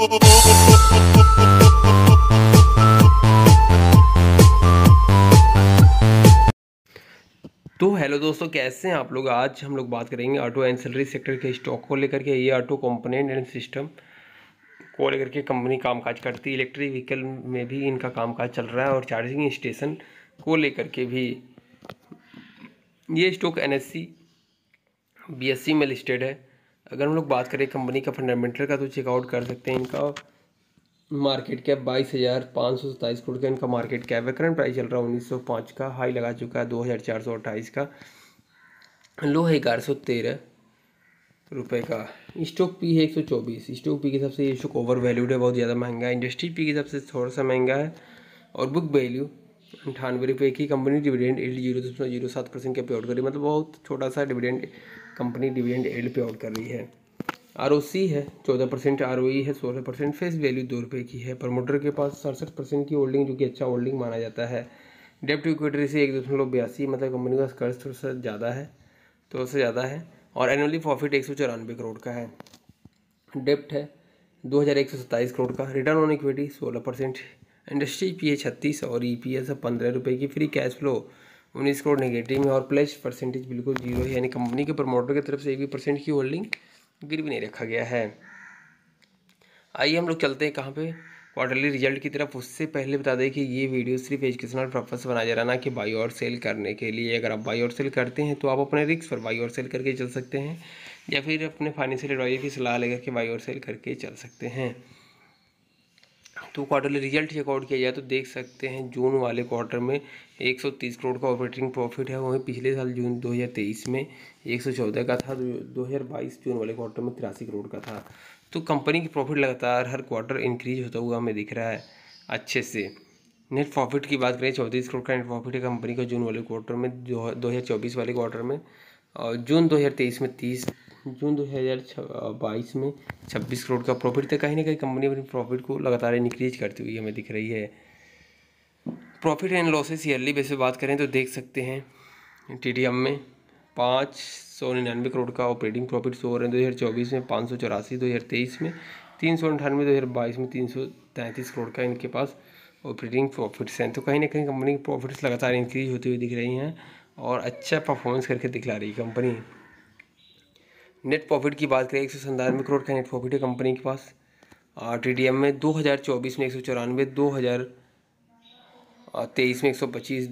तो हेलो दोस्तों, कैसे हैं आप लोग। आज हम लोग बात करेंगे ऑटो एंसिलरी सेक्टर के स्टॉक को लेकर के। ये ऑटो कंपोनेंट एंड सिस्टम को लेकर के कंपनी कामकाज करती है। इलेक्ट्रिक व्हीकल में भी इनका कामकाज चल रहा है और चार्जिंग स्टेशन को लेकर के भी। ये स्टॉक NSE BSE में लिस्टेड है। अगर हम लोग बात करें कंपनी का फंडामेंटल का, तो चेकआउट कर सकते हैं। इनका मार्केट कैप 22,527 करोड़ का इनका मार्केट कैप है। करंट प्राइस चल रहा है 1905 का। हाई लगा चुका है 2,428 का। लो है 1113 रुपये का। स्टॉक पी है 124। स्टॉक पी के हिसाब से ये स्टॉक ओवर वैल्यूड है, बहुत ज़्यादा महंगा है। इंडस्ट्री पी के हिसाब से थोड़ा सा महंगा है। और बुक वैल्यू 98 रुपये की। कंपनी डिविडेंड यील्ड 0.07% का पे आउट कर रही है, मतलब बहुत छोटा सा dividend company dividend yield pay out कर रही है। ROC है 14%, ROE है 16%। फेस वैल्यू 2 रुपये की है। प्रमोटर के पास 67% की होल्डिंग, जो कि अच्छा होल्डिंग माना जाता है। डेप्ट इक्विटी से 1.82, मतलब कंपनी का कर्ज थोड़ा सा ज़्यादा है, थोड़ा सा ज़्यादा है। और एनुअली प्रॉफिट 194 करोड़ का है। डेप्ट है 2,127 करोड़ का। Return on equity 16%। Industry P है 36 और EPS है 15 रुपये की। Free cash flow 19 crore negative में। और प्लेज परसेंटेज बिल्कुल जीरो है, यानी कंपनी के प्रमोटर की तरफ से 1% की होल्डिंग गिरवी नहीं रखा गया है। आइए हम लोग चलते हैं कहाँ पे, क्वार्टरली रिजल्ट की तरफ। उससे पहले बता दें कि ये वीडियो सिर्फ एजुकेशनल पर्पज से बनाया जा रहा है, ना कि बाई और सेल करने के लिए। अगर आप बाई और सेल करते हैं तो आप अपने रिस्क पर बाई और सेल करके चल सकते हैं, या फिर अपने फाइनेंशियल एडवाइजर की सलाह लेकर के बाई और सेल करके चल सकते हैं। तो क्वार्टरली रिजल्ट चेकआउट किया जाए तो देख सकते हैं जून वाले क्वार्टर में 130 करोड़ का ऑपरेटिंग प्रॉफिट है। वहीं पिछले साल जून 2023 में 114 का था। 2022 जून वाले क्वार्टर में 83 करोड़ का था। तो कंपनी की प्रॉफिट लगातार हर क्वार्टर इंक्रीज होता हुआ हमें दिख रहा है अच्छे से। नेट प्रॉफिट की बात करें, 34 करोड़ का नेट प्रॉफिट है कंपनी का जून वाले क्वार्टर में, 2024 वाले क्वार्टर में। और जून 2023 में 30, जून 2022 में 26 करोड़ का प्रॉफिट था। कहीं ना कहीं कंपनी अपनी प्रॉफिट को लगातार इंक्रीज करती हुई हमें दिख रही है। Profit and losses yearly base पे बात करें तो देख सकते हैं TTM में 599 करोड़ का ऑपरेटिंग प्रॉफिट शो हो रहे हैं 2024 में, 584 2023 में, 398 2022 में, 333 करोड़ का इनके पास ऑपरेटिंग प्रॉफिट्स हैं। तो कहीं ना कहीं कंपनी की प्रॉफिट्स लगातार इंक्रीज होती हुई दिख रही हैं और अच्छा परफॉर्मेंस करके दिखला रही है कंपनी। नेट प्रॉफिट की बात करें, 197 करोड़ का नेट प्रॉफिट है कंपनी के पास TTM में। 2024 में 194, 2023 में 125,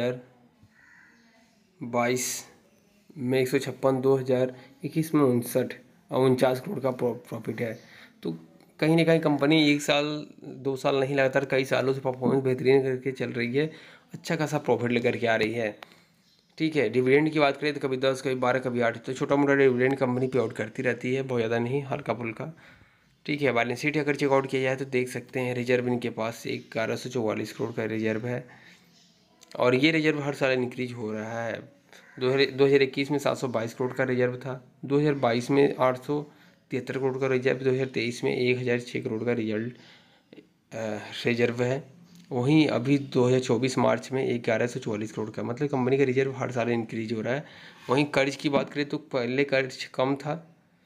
2022 में 156, 2021 में 49 करोड़ का प्रॉफिट है। तो कहीं ना कहीं कंपनी 1 साल 2 साल नहीं, लगातार कई सालों से परफॉर्मेंस बेहतरीन करके चल रही है, अच्छा खासा प्रॉफिट लेकर के आ रही है। ठीक है। डिविडेंड की बात करें तो कभी 10, कभी 12, कभी 8, तो छोटा मोटा डिविडेंड कंपनी पे आउट करती रहती है, बहुत ज़्यादा नहीं, हल्का फुल्का। ठीक है। बैलेंस शीट अगर चेकआउट किया जाए तो देख सकते हैं रिजर्व इनके पास 1144 करोड़ का रिजर्व है, और ये रिजर्व हर साल इंक्रीज हो रहा है। 2021 में 722 करोड़ का रिजर्व था, 2022 में 873 करोड़ का रिजर्व, 2023 में 1006 करोड़ का रिजर्व है। वहीं अभी 2024 मार्च में 1144 करोड़ का, मतलब कंपनी का रिजर्व हर साल इंक्रीज हो रहा है। वहीं कर्ज की बात करें तो पहले कर्ज कम था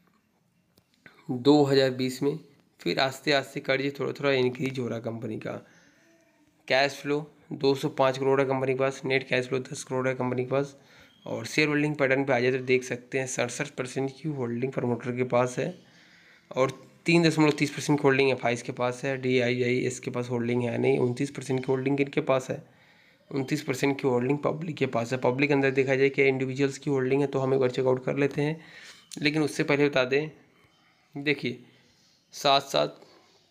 2020 में, फिर आस्ते आस्ते कर्ज थोड़ा थोड़ा इंक्रीज हो रहा है कंपनी का। कैश फ्लो 205 करोड़ है कंपनी के पास, नेट कैश फ्लो 10 करोड़ है कंपनी के पास। और शेयर होल्डिंग पैटर्न पे आ जाए तो देख सकते हैं 67% की होल्डिंग प्रमोटर के पास है, और 3.30% की होल्डिंग FIs के पास है। DIIS के पास होल्डिंग है नहीं। 29% की होल्डिंग किनके पास है, 29% की होल्डिंग पब्लिक के पास है। पब्लिक अंदर देखा जाए कि इंडिविजुअल्स की होल्डिंग है, तो हम एक बार चेकआउट कर लेते हैं। लेकिन उससे पहले बता दें, देखिए साथ साथ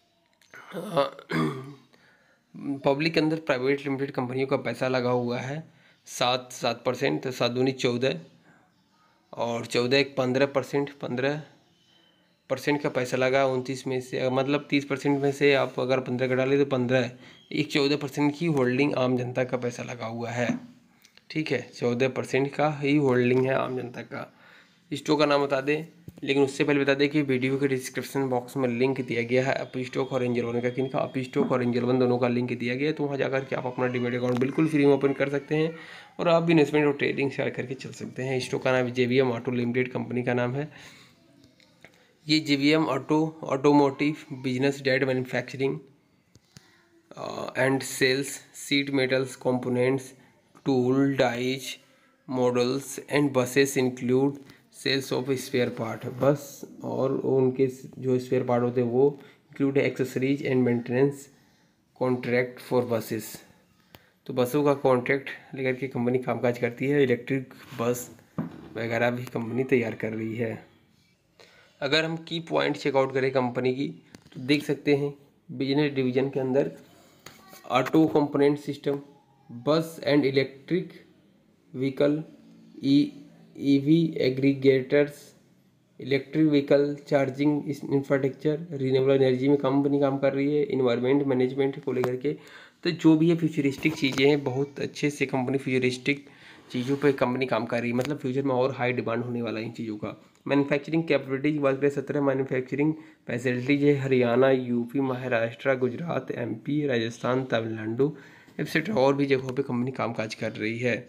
पब्लिक के अंदर प्राइवेट लिमिटेड कंपनियों का पैसा लगा हुआ है 7%, तो 7 दूनी 14, और 14 एक 15%, 15% का पैसा लगा 29 में से, मतलब 30% में से आप अगर 15 घटा ले तो 15, एक 14% की होल्डिंग आम जनता का पैसा लगा हुआ है। ठीक है, 14% का ही होल्डिंग है आम जनता का। स्टॉक का नाम बता दें, लेकिन उससे पहले बता दें कि वीडियो के डिस्क्रिप्शन बॉक्स में लिंक दिया गया है अप स्टॉक और एंजल वन का। किनका, अप स्टॉक और एंजल वन दोनों का लिंक दिया गया है, तो वहाँ जाकर के आप अपना डीमैट अकाउंट बिल्कुल फ्री में ओपन कर सकते हैं और आप भी इन्वेस्टमेंट और ट्रेडिंग शेयर करके चल सकते हैं। स्टॉक का नाम JBM ऑटो लिमिटेड कंपनी का नाम है। ये JVM ऑटोमोटिव बिजनेस डेट manufacturing and sales seat metals components tool dies models and buses include sales of spare part. Bus और उनके जो स्पेयर पार्ट होते हैं वो include accessories and maintenance contract for buses. तो बसों का कॉन्ट्रैक्ट लेकर के कंपनी कामकाज करती है। इलेक्ट्रिक बस वगैरह भी कंपनी तैयार कर रही है। अगर हम की पॉइंट चेकआउट करें कंपनी की तो देख सकते हैं बिजनेस डिवीजन के अंदर auto component system, bus and electric vehicle, EV aggregators, electric vehicle charging infrastructure, renewable energy में कंपनी काम कर रही है, इन्वायरमेंट मैनेजमेंट को लेकर के। तो जो भी ये फ्यूचरिस्टिक चीज़ें हैं बहुत अच्छे से कंपनी फ्यूचरिस्टिक चीज़ों पे कंपनी काम कर रही है, मतलब फ्यूचर में और हाई डिमांड होने वाला है इन चीज़ों का। मैन्युफैक्चरिंग कैपेबिलिटी की बात करें 17 मैन्युफैक्चरिंग फैसिलिटीज है Haryana, UP, Maharashtra, Gujarat, MP, Rajasthan, Tamil Nadu etcetera और भी जगहों पे कंपनी कामकाज कर रही है।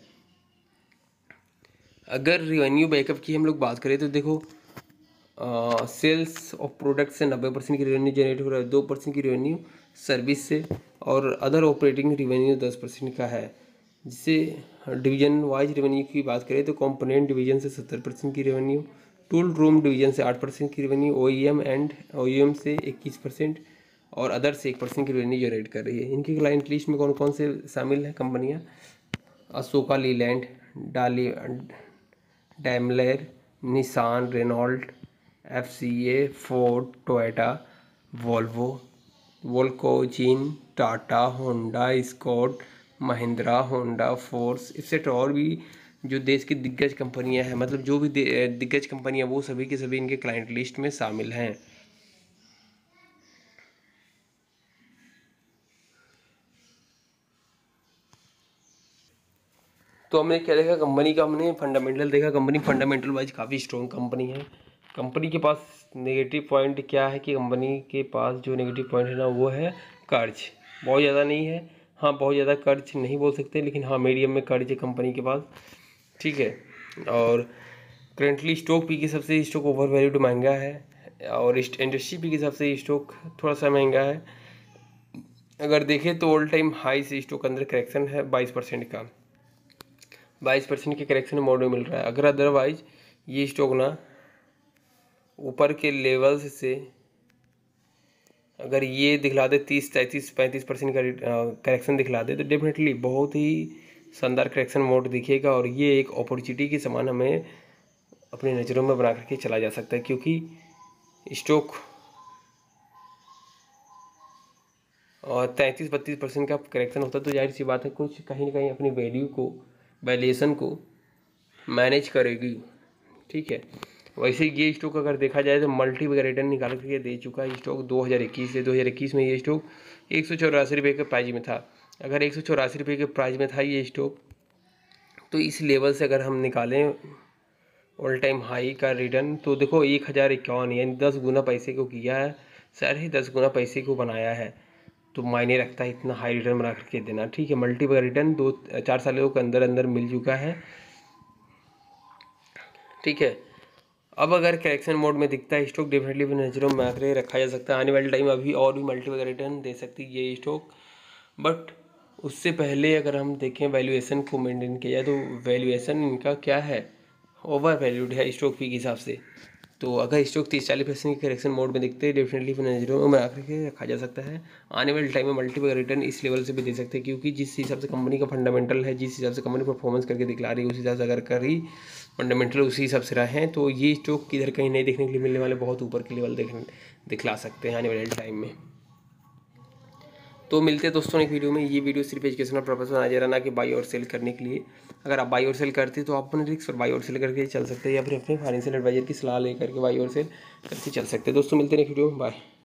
अगर रिवेन्यू बैकअप की हम लोग बात करें तो देखो सेल्स ऑफ प्रोडक्ट से 90% की रेवेन्यू जनरेट हो रहा है, 2% की रेवेन्यू सर्विस से और अदर ऑपरेटिंग रेवेन्यू 10% का है। जिससे डिवीजन वाइज रेवेन्यू की बात करें तो कंपोनेंट डिवीजन से 70% की रेवेन्यू, टूल रूम डिवीजन से 8% की रेवेन्यू, OEM से 21% और अदर से 1% की रेवेन्यू जनरेट कर रही है। इनके क्लाइंट लिस्ट में कौन कौन से शामिल हैं कंपनियाँ? Ashok Leyland, Daimler, Nissan, Renault, FCA, Ford, Toyota, Volkswagen, Tata, Honda, Skoda, Mahindra, Honda, Force etcetera और भी जो देश की दिग्गज कंपनियां हैं, मतलब जो भी दिग्गज कंपनियां वो सभी के सभी इनके क्लाइंट लिस्ट में शामिल हैं। तो हमने क्या देखा कंपनी का, हमने फंडामेंटल देखा। कंपनी फंडामेंटल वाइज काफ़ी स्ट्रॉन्ग कंपनी है। कंपनी के पास नेगेटिव पॉइंट क्या है कि कंपनी के पास जो नेगेटिव पॉइंट है ना वो है कर्ज। बहुत ज़्यादा नहीं है, हाँ बहुत ज़्यादा कर्ज नहीं बोल सकते, लेकिन हाँ मीडियम में कर्ज है कंपनी के पास, ठीक है। और करेंटली स्टॉक पी के हिसाब से स्टॉक ओवर वैल्यूड महंगा है और इंडस्ट्री पी के हिसाब से स्टॉक थोड़ा सा महंगा है। अगर देखें तो ऑल टाइम हाई से स्टॉक अंदर करेक्शन है 22% का, 22% के करेक्शन मोड में मिल रहा है। अगर अदरवाइज ये स्टॉक ना ऊपर के लेवल्स से अगर ये दिखला दे 30, 33, 35% का करेक्शन दिखला दे तो डेफिनेटली बहुत ही शानदार करेक्शन मोड दिखेगा और ये एक अपॉर्चुनिटी के समान हमें अपनी नज़रों में बना करके चला जा सकता है। क्योंकि स्टॉक और 33-32% का करेक्शन होता है तो जाहिर सी बात है कुछ कहीं ना कहीं अपनी वैल्यूएशन को मैनेज करेगी, ठीक है। वैसे ये स्टॉक अगर देखा जाए तो मल्टी बगैर रिटर्न निकाल करके दे चुका है स्टॉक 2021 से। 2021 में ये स्टॉक 184 रुपये के प्राइस में था। अगर 184 रुपये के प्राइस में था ये स्टॉक तो इस लेवल से अगर हम निकालें ऑल टाइम हाई का रिटर्न तो देखो 1051 यानी 10 गुना पैसे को किया है, 10.5 गुना पैसे को बनाया है। तो मायने रखता है इतना हाई रिटर्न बना करके देना, ठीक है। मल्टी बगैर रिटर्न 2-4 सालों के अंदर अंदर मिल चुका है, ठीक है। अब अगर करेक्शन मोड में दिखता है स्टॉक डेफिनेटली भी नज़रों में आकर रखा जा सकता है। आने वाले टाइम अभी और भी मल्टी वगैरह रिटर्न दे सकती है ये स्टॉक, बट उससे पहले अगर हम देखें वैल्यूएशन को मेंटेन किया जाए तो वैल्यूएशन इनका क्या है, ओवर वैल्यूड है स्टॉक पी के हिसाब से। तो अगर स्टॉक 30-40% के करेक्शन मोड में दिखते हैं डेफिनेटली भी नज़रों में आकर के रखा जा सकता है। आने वाले टाइम में मल्टी वगैरह रिटर्न इस लेवल से भी दे सकते हैं क्योंकि जिस हिसाब से कंपनी का फंडामेंटल है, जिस हिसाब से कंपनी परफॉर्मेंस करके दिखला रही है उस हिसाब से अगर करी फंडामेंटल उसी हिसाब से रहे तो ये स्टॉक किधर कहीं नहीं देखने के लिए मिलने वाले, बहुत ऊपर के लेवल दिखला सकते हैं आने वाले टाइम में। तो मिलते हैं दोस्तों एक वीडियो में। ये वीडियो सिर्फ एजुकेशनल पर्पस में आ जा रहा, ना कि बाई और सेल करने के लिए। अगर आप बाई और सेल करते तो आप अपने रिस्क पर बाई और सेल करके चल सकते हैं या फिर अपने फाइनेंशियल एडवाइजर की सलाह लेकर के बाई और सेल करके चल सकते हैं। दोस्तों मिलते हैं एक वीडियो में, बाय।